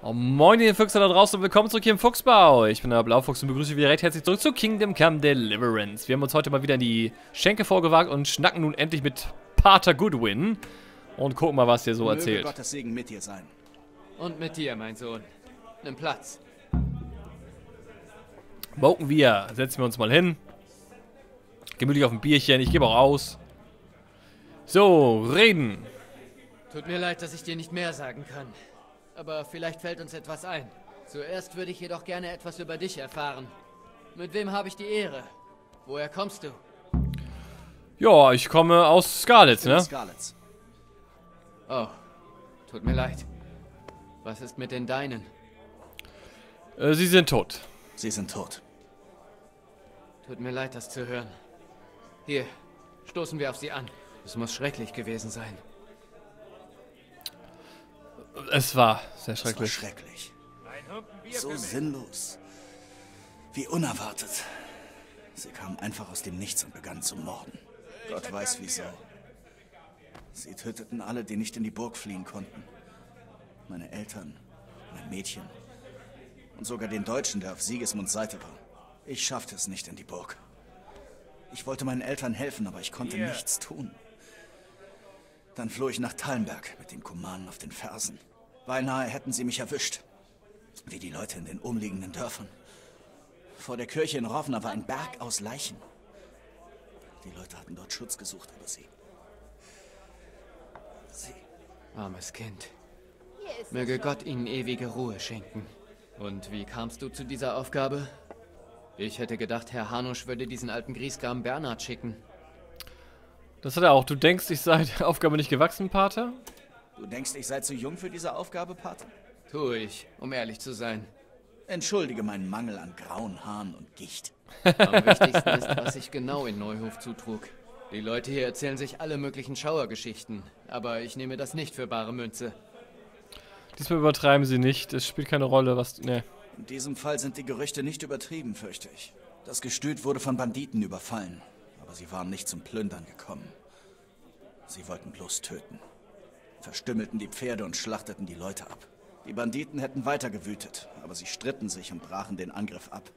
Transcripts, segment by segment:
Oh, moin ihr Füchse da draußen und willkommen zurück hier im Fuchsbau. Ich bin der Blaufuchs und begrüße wieder recht herzlich zurück zu Kingdom Come Deliverance. Wir haben uns heute mal wieder in die Schenke vorgewagt und schnacken nun endlich mit Pater Goodwin. Und gucken mal, was der so erzählt. Möge Gottes Segen mit dir sein. Und mit dir, mein Sohn. Nimm Platz. Woken wir. Setzen wir uns mal hin. Gemütlich auf ein Bierchen. Ich gebe auch aus. So, reden. Tut mir leid, dass ich dir nicht mehr sagen kann. Aber vielleicht fällt uns etwas ein. Zuerst würde ich jedoch gerne etwas über dich erfahren. Mit wem habe ich die Ehre? Woher kommst du? Ja, ich komme aus Scarlet, ne? Scarlets. Oh, tut mir leid. Was ist mit den Deinen? Sie sind tot. Sie sind tot. Tut mir leid, das zu hören. Hier, stoßen wir auf sie an. Es muss schrecklich gewesen sein. Es war sehr Das war schrecklich. schrecklich. So sinnlos. Wie unerwartet. Sie kamen einfach aus dem Nichts und begannen zu morden. Gott weiß wieso. Sie töteten alle, die nicht in die Burg fliehen konnten. Meine Eltern, mein Mädchen und sogar den Deutschen, der auf Sigismunds Seite war. Ich schaffte es nicht in die Burg. Ich wollte meinen Eltern helfen, aber ich konnte nichts tun. Dann floh ich nach Tallenberg mit den Kumanen auf den Fersen. Beinahe hätten sie mich erwischt. Wie die Leute in den umliegenden Dörfern. Vor der Kirche in Rovna war ein Berg aus Leichen. Die Leute hatten dort Schutz gesucht, aber sie... Armes Kind. Möge Gott ihnen ewige Ruhe schenken. Und wie kamst du zu dieser Aufgabe? Ich hätte gedacht, Herr Hanusch würde diesen alten Griesgram Bernhard schicken. Das hat er auch. Du denkst, ich sei der Aufgabe nicht gewachsen, Pater? Du denkst, ich sei zu jung für diese Aufgabe, Pater? Tue ich, um ehrlich zu sein. Entschuldige meinen Mangel an grauen Haaren und Gicht. Am wichtigsten ist, was sich genau in Neuhof zutrug. Die Leute hier erzählen sich alle möglichen Schauergeschichten, aber ich nehme das nicht für bare Münze. Diesmal übertreiben sie nicht. Es spielt keine Rolle, was... Ne. In diesem Fall sind die Gerüchte nicht übertrieben, fürchte ich. Das Gestüt wurde von Banditen überfallen, aber sie waren nicht zum Plündern gekommen. Sie wollten bloß töten. Verstümmelten die Pferde und schlachteten die Leute ab. Die Banditen hätten weiter gewütet, aber sie stritten sich und brachen den Angriff ab.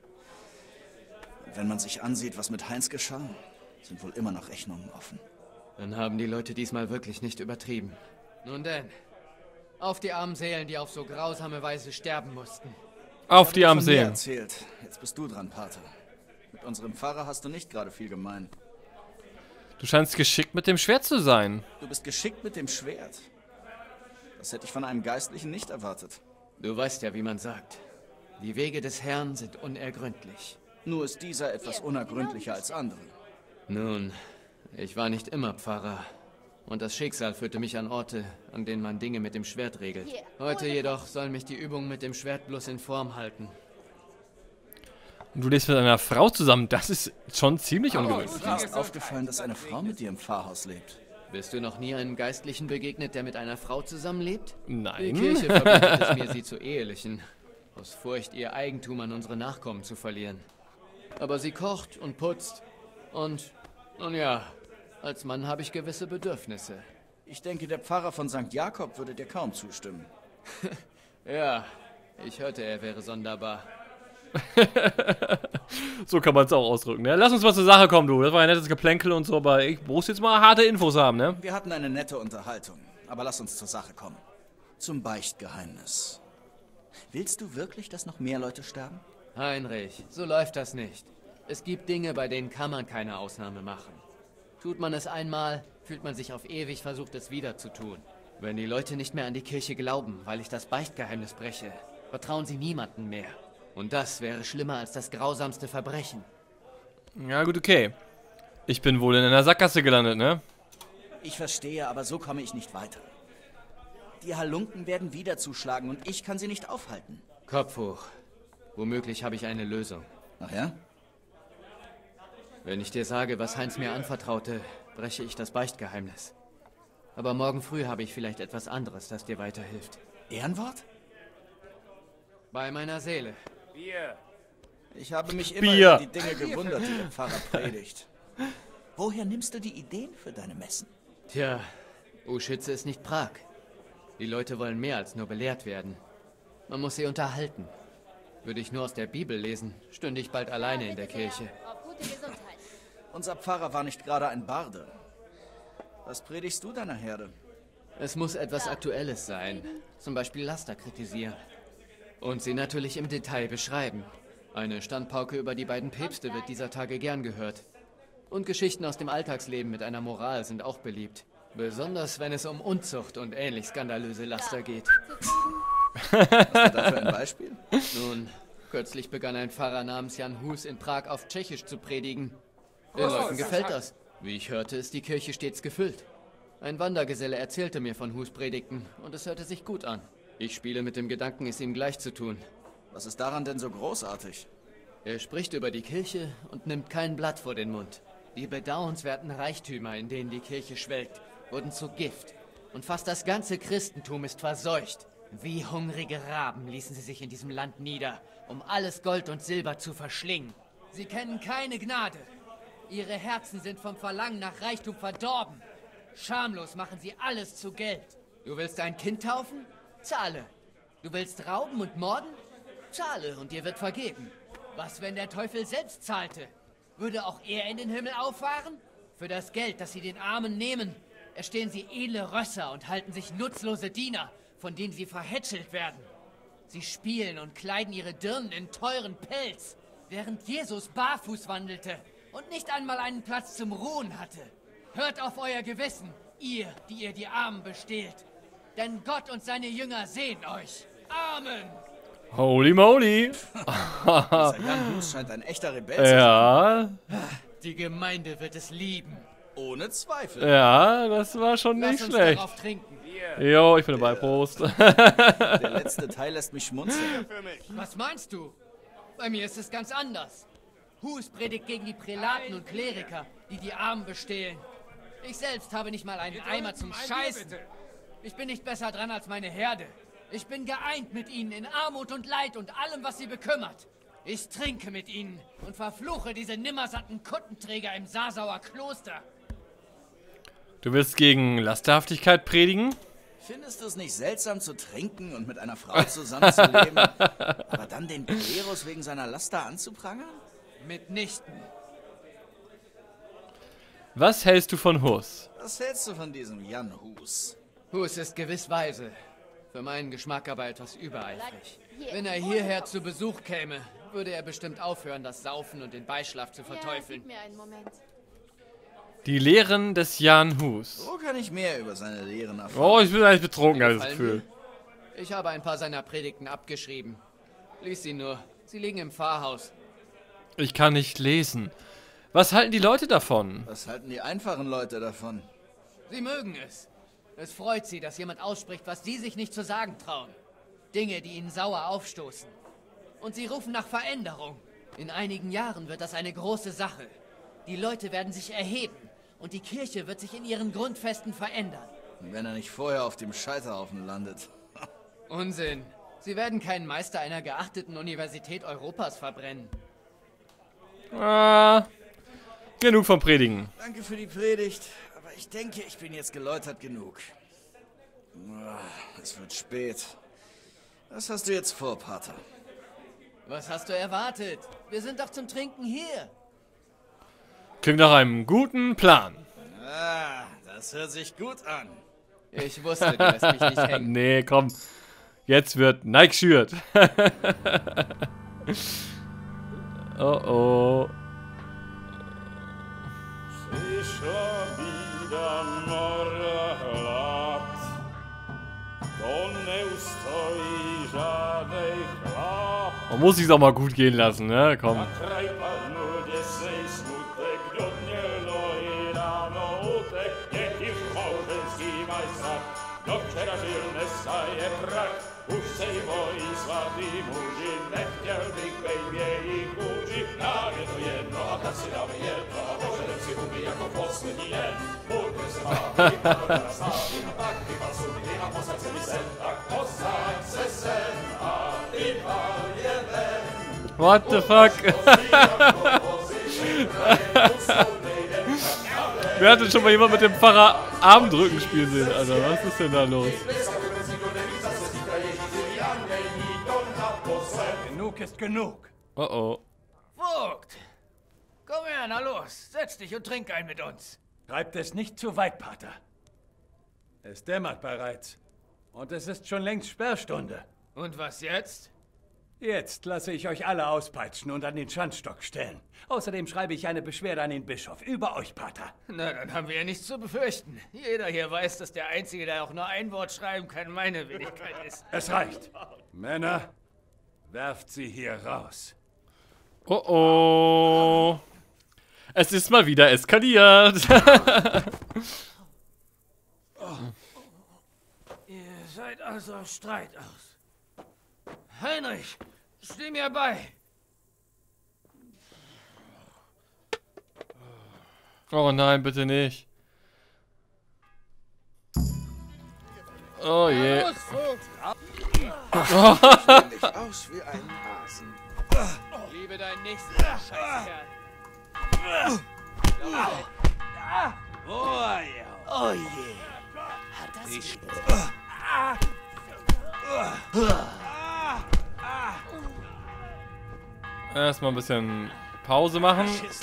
Und wenn man sich ansieht, was mit Heinz geschah, sind wohl immer noch Rechnungen offen. Dann haben die Leute diesmal wirklich nicht übertrieben. Nun denn, auf die armen Seelen, die auf so grausame Weise sterben mussten. Auf die Ich habe armen von mir Seelen. erzählt. Jetzt bist du dran, Pater. Mit unserem Pfarrer hast du nicht gerade viel gemein. Du scheinst geschickt mit dem Schwert zu sein. Du bist geschickt mit dem Schwert. Das hätte ich von einem Geistlichen nicht erwartet. Du weißt ja, wie man sagt. Die Wege des Herrn sind unergründlich. Nur ist dieser etwas unergründlicher als andere. Nun, ich war nicht immer Pfarrer. Und das Schicksal führte mich an Orte, an denen man Dinge mit dem Schwert regelt. Heute jedoch soll mich die Übung mit dem Schwert bloß in Form halten. Und du lebst mit einer Frau zusammen. Das ist schon ziemlich ungewöhnlich. Mir ist aufgefallen, dass eine Frau mit dir im Pfarrhaus lebt. Bist du noch nie einem Geistlichen begegnet, der mit einer Frau zusammenlebt? Die Nein. Kirche verbietet es mir, sie zu ehelichen. Aus Furcht, ihr Eigentum an unsere Nachkommen zu verlieren. Aber sie kocht und putzt. Und, nun ja, als Mann habe ich gewisse Bedürfnisse. Ich denke, der Pfarrer von St. Jakob würde dir kaum zustimmen. Ja, ich hörte, er wäre sonderbar. So kann man es auch ausdrücken, ne? Lass uns mal zur Sache kommen, du. Das war ein nettes Geplänkel und so, aber ich muss jetzt mal harte Infos haben, ne? Wir hatten eine nette Unterhaltung, aber lass uns zur Sache kommen. Zum Beichtgeheimnis. Willst du wirklich, dass noch mehr Leute sterben? Heinrich, so läuft das nicht. Es gibt Dinge, bei denen kann man keine Ausnahme machen. Tut man es einmal, fühlt man sich auf ewig versucht, es wieder zu tun. Wenn die Leute nicht mehr an die Kirche glauben, weil ich das Beichtgeheimnis breche, vertrauen sie niemandem mehr. Und das wäre schlimmer als das grausamste Verbrechen. Ja, gut, okay. Ich bin wohl in einer Sackgasse gelandet, ne? Ich verstehe, aber so komme ich nicht weiter. Die Halunken werden wieder zuschlagen und ich kann sie nicht aufhalten. Kopf hoch. Womöglich habe ich eine Lösung. Ach ja? Wenn ich dir sage, was Heinz mir anvertraute, breche ich das Beichtgeheimnis. Aber morgen früh habe ich vielleicht etwas anderes, das dir weiterhilft. Ehrenwort? Bei meiner Seele. Ich habe mich immer Bier. über die Dinge gewundert, die der Pfarrer predigt. Woher nimmst du die Ideen für deine Messen? Tja, Uschütze ist nicht Prag. Die Leute wollen mehr als nur belehrt werden. Man muss sie unterhalten. Würde ich nur aus der Bibel lesen, stünde ich bald alleine in der Kirche. Auf gute Gesundheit. Unser Pfarrer war nicht gerade ein Barde. Was predigst du deiner Herde? Es muss etwas Aktuelles sein. Zum Beispiel Laster kritisieren. Und sie natürlich im Detail beschreiben. Eine Standpauke über die beiden Päpste wird dieser Tage gern gehört. Und Geschichten aus dem Alltagsleben mit einer Moral sind auch beliebt. Besonders wenn es um Unzucht und ähnlich skandalöse Laster geht. Hast du dafür ein Beispiel? Nun, kürzlich begann ein Pfarrer namens Jan Hus in Prag auf Tschechisch zu predigen. Den Leuten gefällt das. Wie ich hörte, ist die Kirche stets gefüllt. Ein Wandergeselle erzählte mir von Hus Predigten und es hörte sich gut an. Ich spiele mit dem Gedanken, es ihm gleich zu tun. Was ist daran denn so großartig? Er spricht über die Kirche und nimmt kein Blatt vor den Mund. Die bedauernswerten Reichtümer, in denen die Kirche schwelgt, wurden zu Gift. Und fast das ganze Christentum ist verseucht. Wie hungrige Raben ließen sie sich in diesem Land nieder, um alles Gold und Silber zu verschlingen. Sie kennen keine Gnade. Ihre Herzen sind vom Verlangen nach Reichtum verdorben. Schamlos machen sie alles zu Geld. Du willst ein Kind taufen? Zahle. Du willst rauben und morden? Zahle und dir wird vergeben. Was, wenn der Teufel selbst zahlte? Würde auch er in den Himmel auffahren? Für das Geld, das sie den Armen nehmen, erstehen sie edle Rösser und halten sich nutzlose Diener, von denen sie verhätschelt werden. Sie spielen und kleiden ihre Dirnen in teuren Pelz, während Jesus barfuß wandelte und nicht einmal einen Platz zum Ruhen hatte. Hört auf euer Gewissen, ihr, die ihr die Armen bestehlt. Denn Gott und seine Jünger sehen euch. Amen. Holy moly. Dieser Jan Hus scheint ein echter Rebell zu sein. Ja. Die Gemeinde wird es lieben. Ohne Zweifel. Ja, das war schon Lass nicht uns schlecht. darauf trinken. Jo, ich bin dabei. Prost. Der letzte Teil lässt mich schmunzeln. Was meinst du? Bei mir ist es ganz anders. Hus predigt gegen die Prälaten und Kleriker, die die Armen bestehlen. Ich selbst habe nicht mal einen Eimer zum Scheißen. Ich bin nicht besser dran als meine Herde. Ich bin geeint mit ihnen in Armut und Leid und allem, was sie bekümmert. Ich trinke mit ihnen und verfluche diese nimmersatten Kuttenträger im Sasauer Kloster. Du willst gegen Lasterhaftigkeit predigen? Findest du es nicht seltsam zu trinken und mit einer Frau zusammenzuleben, aber dann den Klerus wegen seiner Laster anzuprangern? Mitnichten. Was hältst du von Hus? Was hältst du von diesem Jan Hus? Hus ist gewiss weise. Für meinen Geschmack aber etwas übereifrig. Wenn er hierher zu Besuch käme, würde er bestimmt aufhören, das Saufen und den Beischlaf zu verteufeln. Ja, gib mir einen Moment. Die Lehren des Jan Hus. Wo kann ich mehr über seine Lehren erfahren? Oh, ich bin eigentlich betrunken, habe ich das Gefallen Gefühl. mir? Ich habe ein paar seiner Predigten abgeschrieben. Lies sie nur. Sie liegen im Pfarrhaus. Ich kann nicht lesen. Was halten die Leute davon? Was halten die einfachen Leute davon? Sie mögen es. Es freut sie, dass jemand ausspricht, was sie sich nicht zu sagen trauen. Dinge, die ihnen sauer aufstoßen. Und sie rufen nach Veränderung. In einigen Jahren wird das eine große Sache. Die Leute werden sich erheben und die Kirche wird sich in ihren Grundfesten verändern. Wenn er nicht vorher auf dem Scheiterhaufen landet. Unsinn. Sie werden keinen Meister einer geachteten Universität Europas verbrennen. Ah, genug vom Predigen. Danke für die Predigt, aber ich denke, ich bin jetzt geläutert genug. Es wird spät. Was hast du jetzt vor, Pater? Was hast du erwartet? Wir sind doch zum Trinken hier. Klingt nach einem guten Plan. Ah, das hört sich gut an. Ich wusste, du lässt mich nicht hängen. Nee, komm. Jetzt wird Nike schürt. Oh oh. Przyszło bida mora lat, to nie ustoi żadnej chlap. Man muss sich's auch mal gut gehen lassen, ne? Komm. Kraj panuje sej smutek, do mnie loi rano utek, niech ich małżeński majstrak, do wczera żylne staje krak, už sej moji svatý muži, nechtěl bych bejmě jich muži, nám je to jedno a tak si dáme jedno a požadem si umí jako poslední den. Půjďme se bavit, a stávy a tak vypal sudy a posaď se mi sem, tak posaď se sem a vypal jeden. What the fuck? Wer hat denn schon mal jemand mit dem Pfarrer Armdrücken spielen sehen, Alter? Was ist denn da los? Genug ist genug. Oh oh. Vogt! Komm her, na los. Setz dich und trink ein mit uns. Treibt es nicht zu weit, Pater. Es dämmert bereits. Und es ist schon längst Sperrstunde. Und was jetzt? Jetzt lasse ich euch alle auspeitschen und an den Schandstock stellen. Außerdem schreibe ich eine Beschwerde an den Bischof. Über euch, Pater. Na, dann haben wir ja nichts zu befürchten. Jeder hier weiß, dass der Einzige, der auch nur ein Wort schreiben kann, meine Wenigkeit ist. Es reicht. Männer, werft sie hier raus. Oh oh. Es ist mal wieder eskaliert. Ihr seid also auf Streit aus. Heinrich, steh mir bei. Oh nein, bitte nicht. Oh je. Ständig aus wie ein Hasen. Liebe deinen Nächsten, Scheißkerl. Oh je. Hat das Erstmal ein bisschen Pause machen.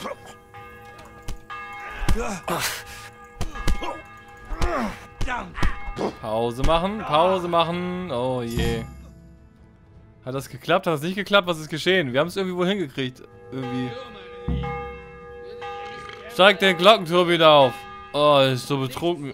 Pause machen, Pause machen. Oh je. Hat das geklappt? Hat das nicht geklappt? Was ist geschehen? Wir haben es irgendwie wohl hingekriegt. Irgendwie. Steigt den Glockenturm wieder auf. Oh, ist so betrunken.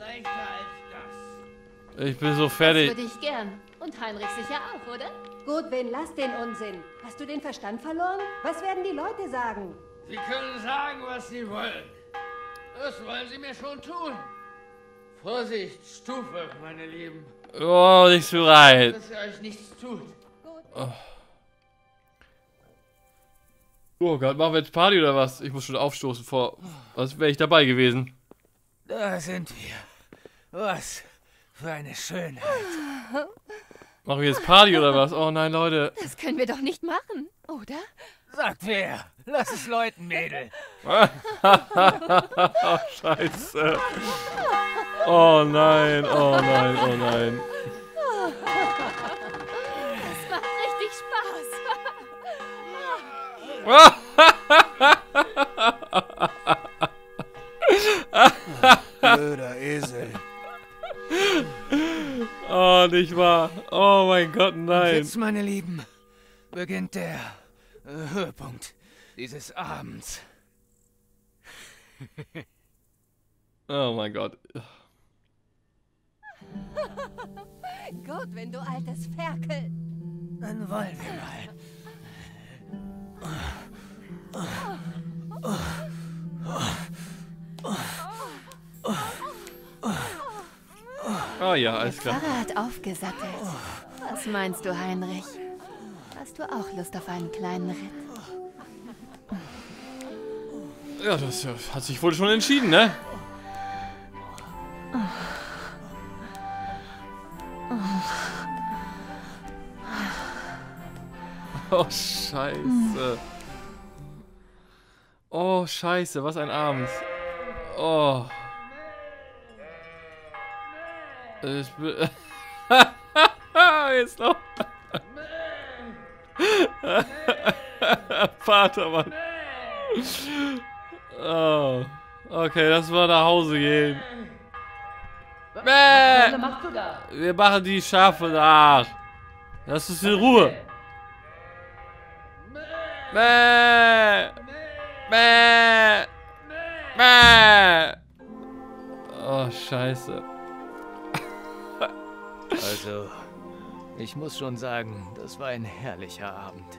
Ich bin so fertig. Das würde ich gern. Und Heinrich sicher auch, oder? Goodwin, lass den Unsinn. Hast du den Verstand verloren? Was werden die Leute sagen? Sie können sagen, was sie wollen. Das wollen sie mir schon tun. Vorsicht, Stufe, meine Lieben. Oh, nicht so bereit. Dass ihr euch nichts tut. Oh Gott, machen wir jetzt Party oder was? Ich muss schon aufstoßen vor. Was wäre ich dabei gewesen? Da sind wir. Was für eine Schönheit. Machen wir jetzt Party oder was? Oh nein, Leute. Das können wir doch nicht machen, oder? Sagt wer? Lass es läuten, Mädel. Oh, Scheiße. Oh nein, oh nein, oh nein. Das macht richtig Spaß. blöder Esel. Oh, nicht wahr. Oh mein Gott, nein. Jetzt, meine Lieben, beginnt der Höhepunkt dieses Abends. Oh mein Gott. Goodwin, du altes Ferkel. Dann wollen wir mal. Oh ja, alles klar. Pfarrer hat aufgesattelt. Was meinst du, Heinrich? Hast du auch Lust auf einen kleinen Ritt? Ja, das hat sich wohl schon entschieden, ne? Oh, scheiße. Oh, scheiße, was ein Abend. Oh. Ich bin... Jetzt noch... Vater, Mann. Oh. Okay, das war nach Hause gehen. Was machst du da? Wir machen die Schafe nach. Lass uns in Ruhe. Mäh. Mäh. Mäh. Oh, scheiße. Also, ich muss schon sagen, das war ein herrlicher Abend.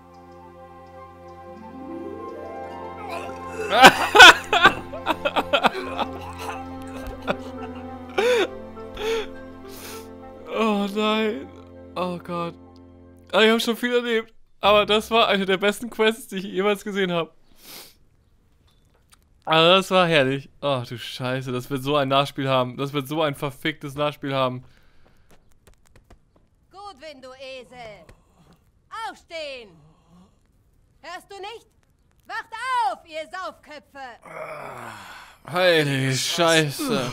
Oh nein. Oh Gott. Ich habe schon viel erlebt. Aber das war eine der besten Quests, die ich jemals gesehen habe. Also das war herrlich. Oh du Scheiße, das wird so ein Nachspiel haben. Das wird so ein verficktes Nachspiel haben. Goodwin, du Esel. Aufstehen. Hörst du nicht? Wacht auf, ihr Saufköpfe. Heilige Scheiße.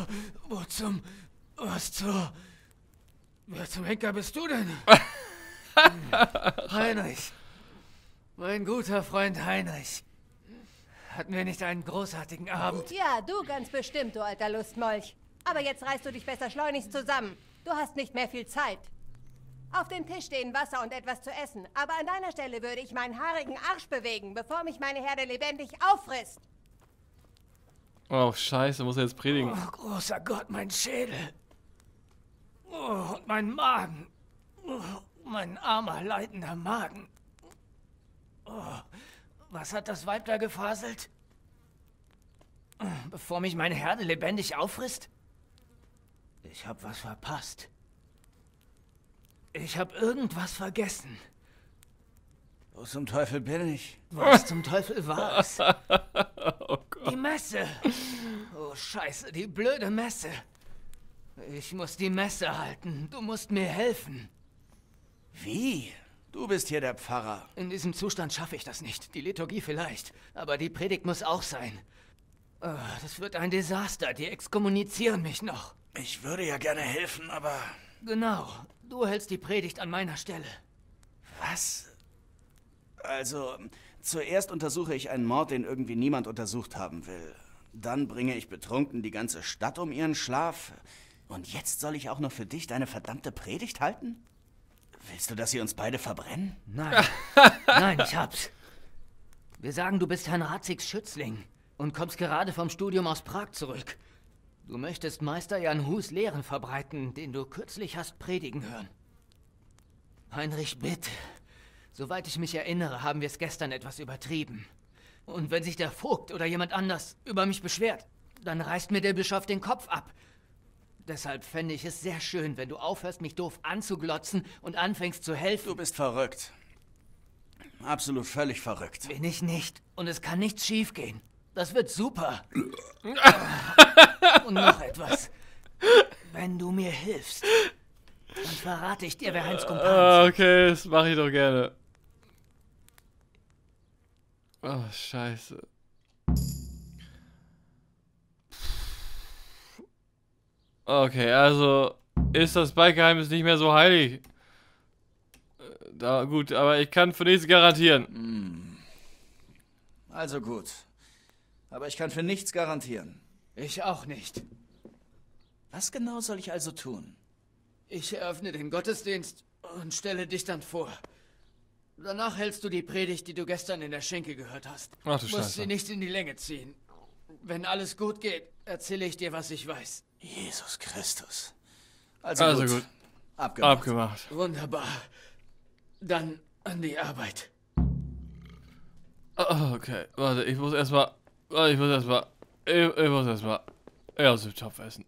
Wer zum Henker bist du denn? Heinrich. Mein guter Freund Heinrich. Hatten wir nicht einen großartigen Abend? Ja, du ganz bestimmt, du alter Lustmolch. Aber jetzt reißt du dich besser schleunigst zusammen. Du hast nicht mehr viel Zeit. Auf dem Tisch stehen Wasser und etwas zu essen. Aber an deiner Stelle würde ich meinen haarigen Arsch bewegen, bevor mich meine Herde lebendig auffrisst. Oh, scheiße, muss er jetzt predigen. Oh, großer Gott, mein Schädel. Oh, und mein Magen. Oh, mein armer, leidender Magen. Oh, was hat das Weib da gefaselt? Bevor mich meine Herde lebendig auffrisst? Ich hab was verpasst. Ich hab irgendwas vergessen. Wo zum Teufel bin ich? Was zum Teufel war es? Oh Gott. Die Messe. Oh, Scheiße, die blöde Messe. Ich muss die Messe halten. Du musst mir helfen. Wie? Du bist hier der Pfarrer. In diesem Zustand schaffe ich das nicht. Die Liturgie vielleicht. Aber die Predigt muss auch sein. Oh, das wird ein Desaster. Die exkommunizieren mich noch. Ich würde ja gerne helfen, aber... Genau. Du hältst die Predigt an meiner Stelle. Was? Also, zuerst untersuche ich einen Mord, den irgendwie niemand untersucht haben will. Dann bringe ich betrunken die ganze Stadt um ihren Schlaf. Und jetzt soll ich auch noch für dich deine verdammte Predigt halten? Willst du, dass sie uns beide verbrennen? Nein. Nein, ich hab's. Wir sagen, du bist Herrn Ratzigs Schützling und kommst gerade vom Studium aus Prag zurück. Du möchtest Meister Jan Hus Lehren verbreiten, den du kürzlich hast predigen hören. Heinrich, bitte. Soweit ich mich erinnere, haben wir es gestern etwas übertrieben. Und wenn sich der Vogt oder jemand anders über mich beschwert, dann reißt mir der Bischof den Kopf ab. Deshalb fände ich es sehr schön, wenn du aufhörst, mich doof anzuglotzen und anfängst zu helfen. Du bist verrückt. Absolut völlig verrückt. Bin ich nicht. Und es kann nichts schiefgehen. Das wird super. Und noch etwas. Wenn du mir hilfst, dann verrate ich dir, wer Heinz Kumpan ist. Okay, das mache ich doch gerne. Oh, scheiße. Okay, also ist das Bike-Geheimnis nicht mehr so heilig. Da, gut, aber ich kann für nichts garantieren. Also gut. Aber ich kann für nichts garantieren. Ich auch nicht. Was genau soll ich also tun? Ich eröffne den Gottesdienst und stelle dich dann vor. Danach hältst du die Predigt, die du gestern in der Schenke gehört hast. Ach du Musst Scheiße. sie nicht in die Länge ziehen. Wenn alles gut geht, erzähle ich dir, was ich weiß. Jesus Christus. Also gut. Abgemacht. Wunderbar. Dann an die Arbeit. Okay, warte, ich muss erstmal aus dem Topf essen.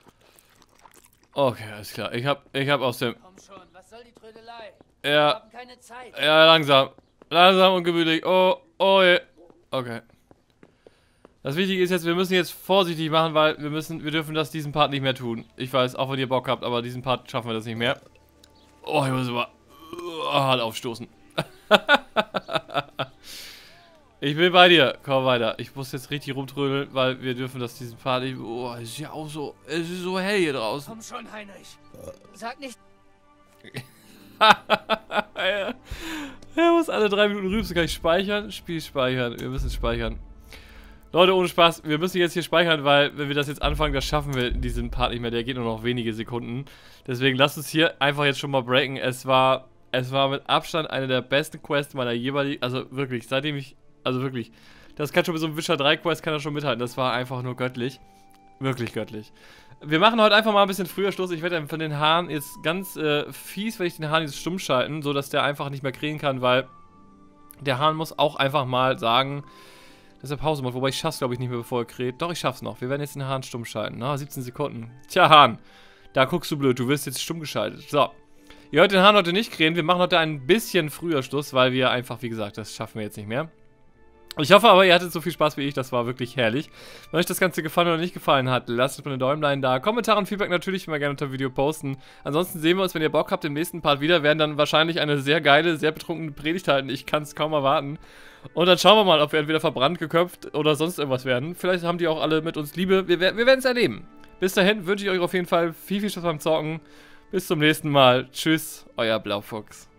Okay, alles klar. Ich hab aus dem... Komm schon, was soll die Trödelei? Ja. Wir haben keine Zeit. Ja, langsam. Langsam und gemütlich. Oh je. Okay. Das Wichtige ist jetzt, wir müssen jetzt vorsichtig machen, weil wir dürfen das diesen Part nicht mehr tun. Ich weiß, auch wenn ihr Bock habt, aber diesen Part schaffen wir das nicht mehr. Oh, ich muss immer hart aufstoßen. Ich bin bei dir. Komm weiter. Ich muss jetzt richtig rumtrödeln, weil wir dürfen das diesen Part nicht... Oh, es ist ja auch so... Es ist so hell hier draußen. Komm schon, Heinrich. Sag nicht... Er muss alle 3 Minuten rübsen. Kann ich speichern? Spiel speichern. Wir müssen speichern. Leute, ohne Spaß. Wir müssen jetzt hier speichern, weil wenn wir das jetzt anfangen, das schaffen wir in diesem Part nicht mehr. Der geht nur noch wenige Sekunden. Deswegen lasst uns hier einfach jetzt schon mal breaken. Es war mit Abstand eine der besten Quests meiner jeweiligen... Also wirklich, seitdem ich... Also wirklich. Das kann schon mit so einem Witcher 3 Quest kann er schon mithalten. Das war einfach nur göttlich. Wirklich göttlich. Wir machen heute einfach mal ein bisschen früher Schluss. Ich werde von den Haaren jetzt ganz fies, werde ich den Hahn jetzt stumm schalten, so dass der einfach nicht mehr krähen kann, weil der Hahn muss auch einfach mal sagen, dass er Pause macht. Wobei ich schaff's, glaube ich, nicht mehr, bevor er kräht. Doch, ich schaff's noch. Wir werden jetzt den Hahn stumm schalten. Na, 17 Sekunden. Tja, Hahn. Da guckst du blöd. Du wirst jetzt stumm geschaltet. So. Ihr hört den Hahn heute nicht krähen. Wir machen heute ein bisschen früher Schluss, weil wir einfach, wie gesagt, das schaffen wir jetzt nicht mehr. Ich hoffe aber, ihr hattet so viel Spaß wie ich, das war wirklich herrlich. Wenn euch das Ganze gefallen oder nicht gefallen hat, lasst uns mal eine Däumlein da. Kommentare und Feedback natürlich immer gerne unter dem Video posten. Ansonsten sehen wir uns, wenn ihr Bock habt, im nächsten Part wieder. Werden dann wahrscheinlich eine sehr geile, sehr betrunkene Predigt halten. Ich kann es kaum erwarten. Und dann schauen wir mal, ob wir entweder verbrannt, geköpft oder sonst irgendwas werden. Vielleicht haben die auch alle mit uns Liebe. Wir werden es erleben. Bis dahin wünsche ich euch auf jeden Fall viel Spaß beim Zocken. Bis zum nächsten Mal. Tschüss, euer Blaufuchs.